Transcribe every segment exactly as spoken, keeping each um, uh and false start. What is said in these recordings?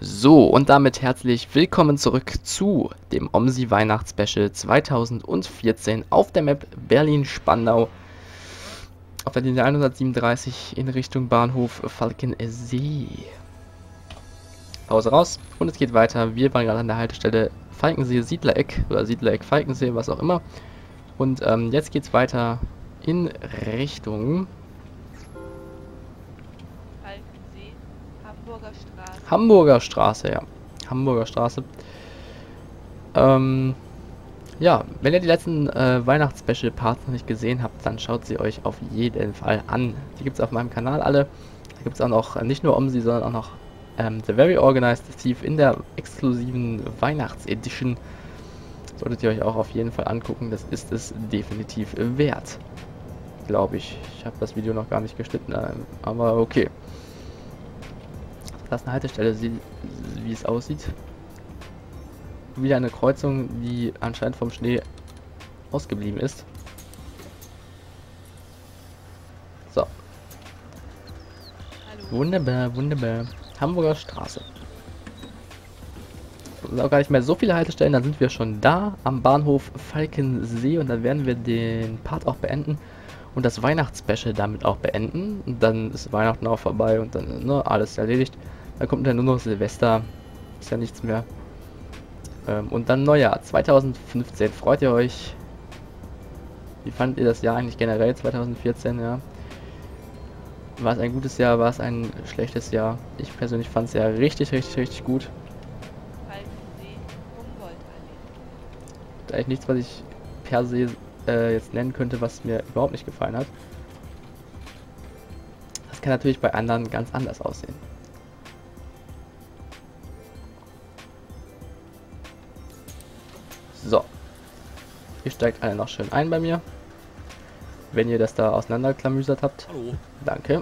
So, und damit herzlich willkommen zurück zu dem OMSI Weihnachtsspecial zweitausendvierzehn auf der Map Berlin-Spandau auf der Linie hundertsiebenunddreißig in Richtung Bahnhof Falkensee. Pause raus und es geht weiter. Wir waren gerade an der Haltestelle Falkensee-Siedlereck oder Siedlereck-Falkensee, was auch immer. Und ähm, jetzt geht es weiter in Richtung Falkensee, Hamburger Straße. Hamburger Straße, ja. Hamburger Straße. Ähm, ja, wenn ihr die letzten äh, Weihnachts-Special-Parts noch nicht gesehen habt, dann schaut sie euch auf jeden Fall an. Die gibt es auf meinem Kanal alle. Da gibt es auch noch äh, nicht nur OMSI, sondern auch noch ähm, The Very Organized Steve in der exklusiven Weihnachts-Edition. Solltet ihr euch auch auf jeden Fall angucken. Das ist es definitiv wert. Glaube ich. Ich habe das Video noch gar nicht geschnitten, äh, aber okay. Das ist eine Haltestelle, wie es aussieht. Wieder eine Kreuzung, die anscheinend vom Schnee ausgeblieben ist. So. Hallo. Wunderbar, wunderbar. Hamburger Straße. Es sind auch gar nicht mehr so viele Haltestellen, dann sind wir schon da am Bahnhof Falkensee und dann werden wir den Part auch beenden und das Weihnachtsspecial damit auch beenden. Und dann ist Weihnachten auch vorbei und dann ne, alles erledigt. Dann kommt dann nur noch Silvester. Ist ja nichts mehr. Ähm, und dann Neujahr zweitausendfünfzehn. Freut ihr euch? Wie fandet ihr das Jahr eigentlich generell zweitausendvierzehn? Ja. War es ein gutes Jahr? War es ein schlechtes Jahr? Ich persönlich fand es ja richtig, richtig, richtig gut. Falkensee, Humboldtallee. Eigentlich nichts, was ich per se äh, jetzt nennen könnte, was mir überhaupt nicht gefallen hat. Das kann natürlich bei anderen ganz anders aussehen. So. Ihr steigt alle noch schön ein bei mir. Wenn ihr das da auseinanderklamüsert habt. Hallo. Danke.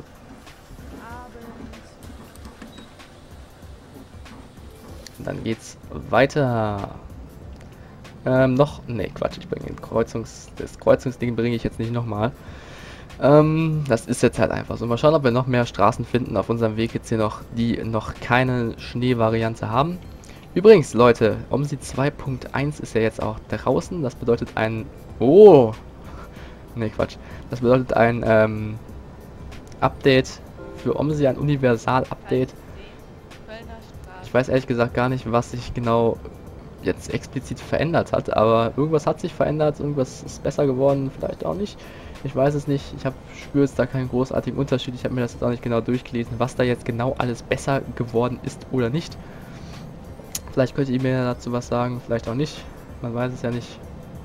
Und dann geht's weiter. Ähm, noch. Ne, Quatsch, ich bringe den Kreuzungs. Das Kreuzungsding bringe ich jetzt nicht nochmal. Ähm, das ist jetzt halt einfach so. Mal schauen, ob wir noch mehr Straßen finden auf unserem Weg jetzt hier noch, die noch keine Schneevariante haben. Übrigens, Leute, OMSI zwei Punkt eins ist ja jetzt auch draußen. Das bedeutet ein... Oh! Ne, Quatsch. Das bedeutet ein ähm, Update für OMSI, ein Universal-Update. Falkensee, Kölner Straße. Ich weiß ehrlich gesagt gar nicht, was sich genau jetzt explizit verändert hat, aber irgendwas hat sich verändert, irgendwas ist besser geworden, vielleicht auch nicht. Ich weiß es nicht. Ich habe spüre jetzt da keinen großartigen Unterschied. Ich habe mir das jetzt auch nicht genau durchgelesen, was da jetzt genau alles besser geworden ist oder nicht. Vielleicht könnt ihr mir dazu was sagen, vielleicht auch nicht. Man weiß es ja nicht.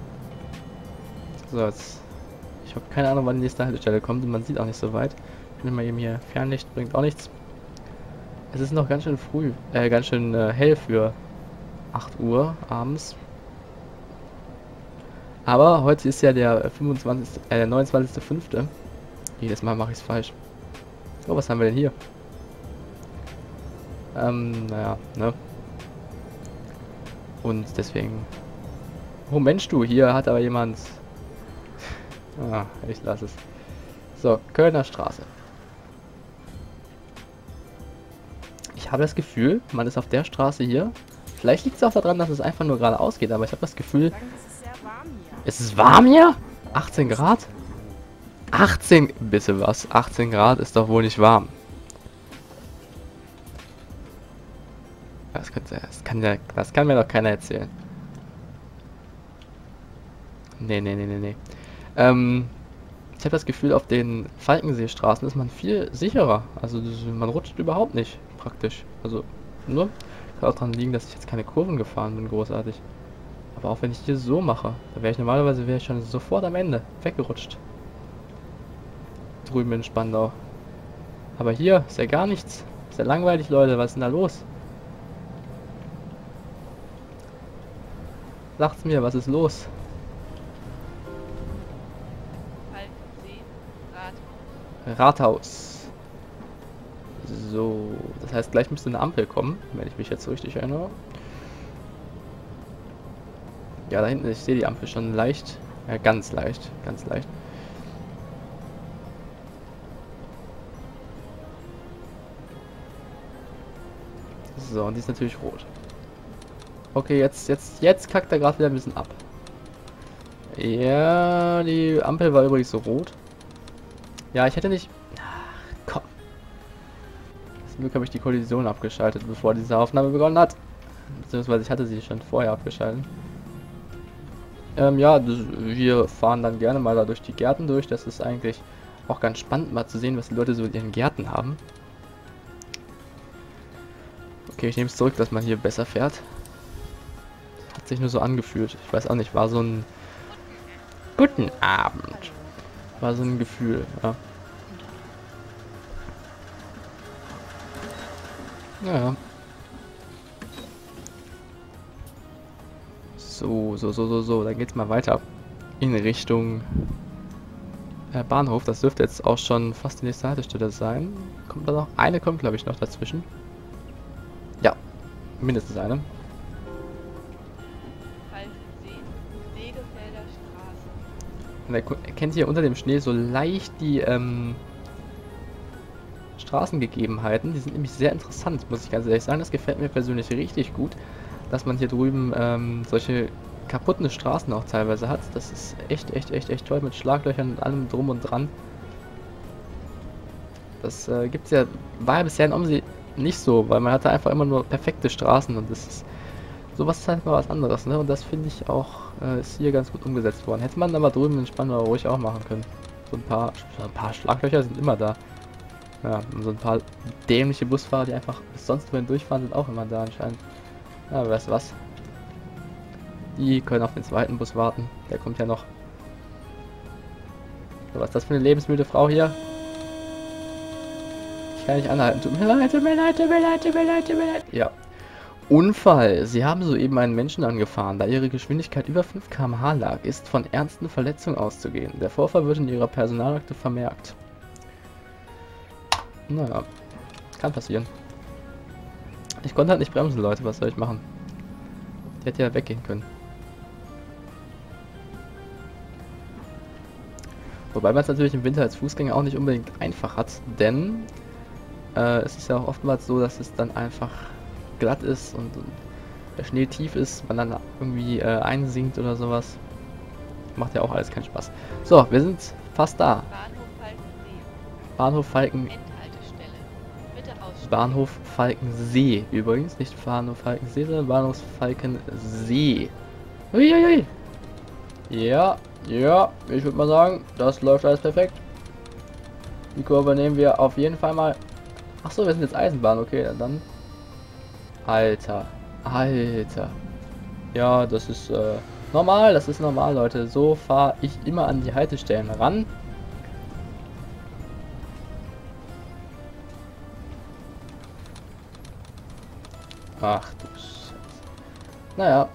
So, jetzt. Ich habe keine Ahnung, wann die nächste Haltestelle kommt und man sieht auch nicht so weit. Ich nehme mal eben hier Fernlicht, bringt auch nichts. Es ist noch ganz schön früh, äh, ganz schön äh, hell für acht Uhr abends. Aber heute ist ja der fünfundzwanzigste, äh, der neunundzwanzigste fünfte Jedes Mal mache ich es falsch. Oh, was haben wir denn hier? Ähm, naja, ne? Und deswegen... Oh Mensch, du, hier hat aber jemand... Ah, ich lasse es. So, Kölner Straße. Ich habe das Gefühl, man ist auf der Straße hier. Vielleicht liegt es auch daran, dass es einfach nur geradeaus geht, aber ich habe das Gefühl... Es ist warm hier? achtzehn Grad? achtzehn... Bitte was? achtzehn Grad ist doch wohl nicht warm. Das, könnte, das, kann, ja, das kann mir doch keiner erzählen. Nee, nee, nee, nee, nee. Ähm, ich habe das Gefühl, auf den Falkenseestraßen ist man viel sicherer. Also das, man rutscht überhaupt nicht, praktisch. Also, nur kann auch daran liegen, dass ich jetzt keine Kurven gefahren bin, großartig. Aber auch wenn ich hier so mache, da wäre ich normalerweise wäre ich schon sofort am Ende weggerutscht. Drüben in Spandau. Aber hier ist ja gar nichts. Ist ja langweilig, Leute. Was ist denn da los? Sagt's mir, was ist los? Falkensee, Rathaus. Rathaus. So, das heißt, gleich müsste eine Ampel kommen, wenn ich mich jetzt so richtig erinnere. Ja, da hinten, ich sehe die Ampel schon leicht. Ja, ganz leicht, ganz leicht. So, und die ist natürlich rot. Okay, jetzt, jetzt, jetzt kackt er gerade wieder ein bisschen ab. Ja, die Ampel war übrigens so rot. Ja, ich hätte nicht... Ach, komm. Zum Glück habe ich die Kollision abgeschaltet, bevor diese Aufnahme begonnen hat. Beziehungsweise ich hatte sie schon vorher abgeschaltet. Ähm, ja, das, wir fahren dann gerne mal da durch die Gärten durch. Das ist eigentlich auch ganz spannend, mal zu sehen, was die Leute so in ihren Gärten haben. Okay, ich nehme es zurück, dass man hier besser fährt. Hat sich nur so angefühlt. Ich weiß auch nicht, war so ein... Guten Abend. War so ein Gefühl, ja. Naja. So, so, so, so, so. Dann geht's mal weiter. In Richtung äh, Bahnhof. Das dürfte jetzt auch schon fast die nächste Haltestelle sein. Kommt da noch? Eine kommt, glaube ich, noch dazwischen. Ja. Mindestens eine. Und er erkennt hier unter dem Schnee so leicht die ähm, Straßengegebenheiten. Die sind nämlich sehr interessant, muss ich ganz ehrlich sagen. Das gefällt mir persönlich richtig gut, dass man hier drüben ähm, solche kaputten Straßen auch teilweise hat. Das ist echt, echt, echt, echt toll mit Schlaglöchern und allem drum und dran. Das äh, gibt's ja, war ja bisher in Omsi nicht so, weil man hatte einfach immer nur perfekte Straßen und das ist sowas ist halt mal was anderes, ne? Und das finde ich auch, äh, ist hier ganz gut umgesetzt worden. Hätte man aber drüben in Spandau ruhig auch machen können. So ein paar, so ein paar Schlaglöcher sind immer da. Ja, und so ein paar dämliche Busfahrer, die einfach bis sonst wohin durchfahren, sind auch immer da anscheinend. Ja, weißt du was? Die können auf den zweiten Bus warten. Der kommt ja noch. So, was ist das für eine lebensmüde Frau hier? Ich kann nicht anhalten. Tut mir leid, tut mir leid, tut mir leid, tut mir leid, tut mir leid. Ja. Unfall. Sie haben soeben einen Menschen angefahren. Da ihre Geschwindigkeit über fünf Kilometer pro Stunde lag, ist von ernsten Verletzungen auszugehen. Der Vorfall wird in ihrer Personalakte vermerkt. Naja, kann passieren. Ich konnte halt nicht bremsen, Leute. Was soll ich machen? Die hätte ja weggehen können. Wobei man es natürlich im Winter als Fußgänger auch nicht unbedingt einfach hat, denn äh, es ist ja auch oftmals so, dass es dann einfach glatt ist und, und der Schnee tief ist, man dann irgendwie äh, einsinkt oder sowas. Macht ja auch alles keinen Spaß. So, wir sind fast da. Bahnhof Falken. Bahnhof Falkensee übrigens, nicht Bahnhof Falkensee, sondern Bahnhof Falkensee. Uiuiui. Ja, ja, ich würde mal sagen, das läuft alles perfekt. Die Kurve nehmen wir auf jeden Fall mal. Ach so, wir sind jetzt Eisenbahn, okay, dann. Alter, Alter. Ja, das ist äh, normal, das ist normal, Leute. So fahre ich immer an die Haltestellen ran. Ach du Scheiße. Naja.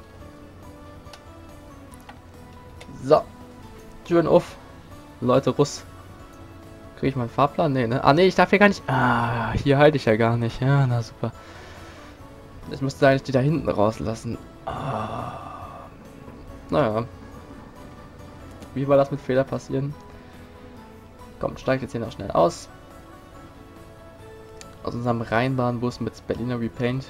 So. Türen auf. Leute, Russ. Kriege ich meinen Fahrplan? Nee, ne? Ah, nee, ich darf hier gar nicht. Ah, hier halte ich ja gar nicht. Ja, na super. Ich müsste eigentlich die da hinten rauslassen. Ah. Naja. Wie war das mit Fehler passieren? Komm, steigt jetzt hier noch schnell aus. Aus unserem Rheinbahnbus mit Berliner Repaint.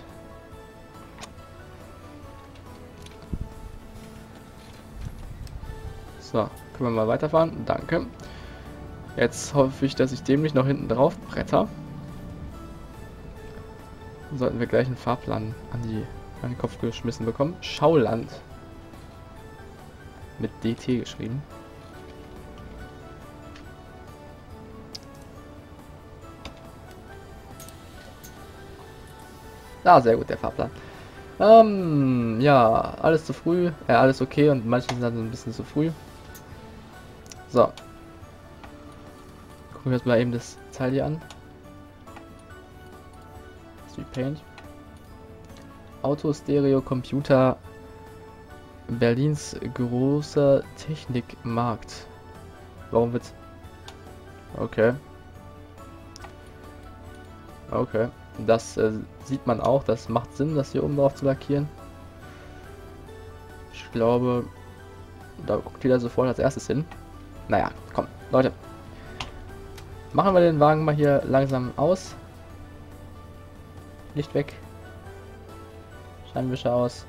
So, können wir mal weiterfahren. Danke. Jetzt hoffe ich, dass ich dem nicht noch hinten drauf bretter. Dann sollten wir gleich einen Fahrplan an, die, an den Kopf geschmissen bekommen. Schauland. Mit D T geschrieben. Ah, sehr gut, der Fahrplan. Ähm, ja, alles zu früh. Ja, alles okay und manche sind dann so ein bisschen zu früh. So. Gucken wir uns mal eben das Teil hier an. Repaint. Auto, Stereo, Computer. Berlins großer Technikmarkt. Warum wird's? Okay. Okay. Das äh, sieht man auch. Das macht Sinn, das hier oben drauf zu lackieren. Ich glaube, da guckt jeder sofort als erstes hin. Naja, komm, Leute. Machen wir den Wagen mal hier langsam aus. Licht weg. Scheinwischer aus.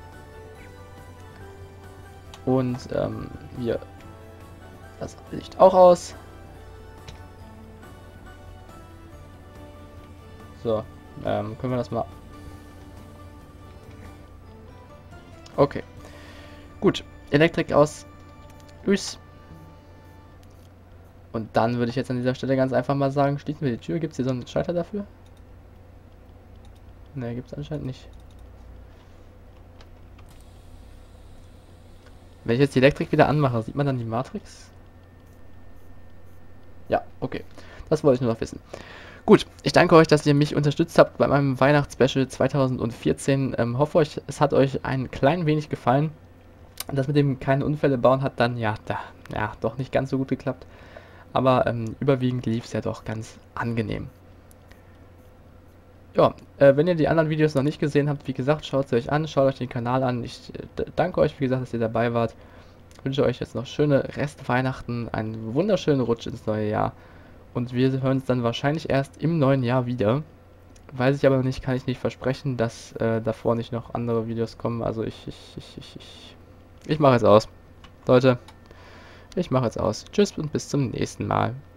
Und ähm, hier das Licht auch aus. So, ähm, können wir das mal... Okay. Gut, Elektrik aus. Tschüss. Und dann würde ich jetzt an dieser Stelle ganz einfach mal sagen, schließen wir die Tür. Gibt es hier so einen Schalter dafür? Ne, gibt es anscheinend nicht. Wenn ich jetzt die Elektrik wieder anmache, sieht man dann die Matrix? Ja, okay. Das wollte ich nur noch wissen. Gut, ich danke euch, dass ihr mich unterstützt habt bei meinem Weihnachtsspecial zweitausendvierzehn. Ähm, hoffe euch, es hat euch ein klein wenig gefallen. Das mit dem keine Unfälle bauen hat dann ja, da, ja doch nicht ganz so gut geklappt. Aber ähm, überwiegend lief es ja doch ganz angenehm. Ja, äh, wenn ihr die anderen Videos noch nicht gesehen habt, wie gesagt, schaut sie euch an, schaut euch den Kanal an. Ich äh, danke euch, wie gesagt, dass ihr dabei wart. Ich wünsche euch jetzt noch schöne Restweihnachten, einen wunderschönen Rutsch ins neue Jahr. Und wir hören uns dann wahrscheinlich erst im neuen Jahr wieder. Weiß ich aber noch nicht, kann ich nicht versprechen, dass äh, davor nicht noch andere Videos kommen. Also ich, ich, ich, ich, ich, ich mache jetzt aus. Leute, ich mache jetzt aus. Tschüss und bis zum nächsten Mal.